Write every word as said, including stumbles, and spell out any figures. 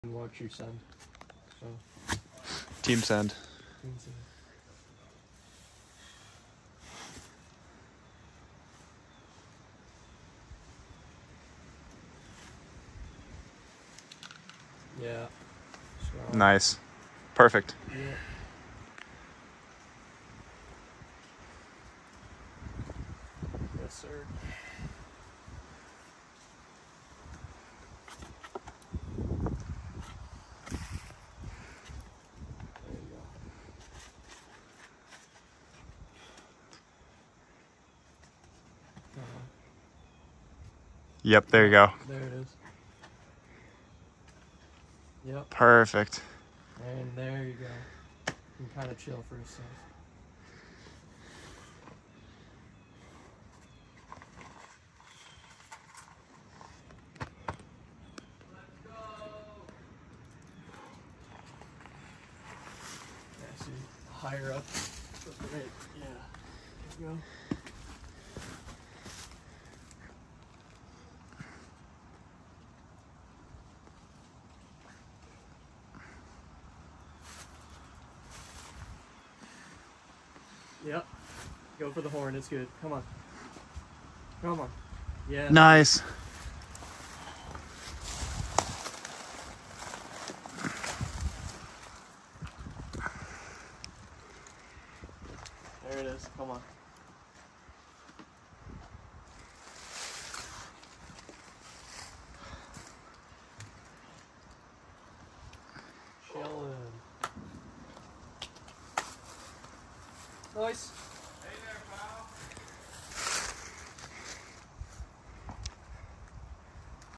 What you send. So. Team send. Team send. Yeah. So. Nice. Perfect. Yeah. Yes, sir. There you go. Uh-huh. Yep, there you go. There it is. Yep. Perfect. And there you go. You can kind of chill for a second. Yeah, see, higher up. Right. Yeah. There you go. Yep. Go for the horn. It's good. Come on. Come on. Yeah. Nice. There it is. Come on. Chillin'. Nice.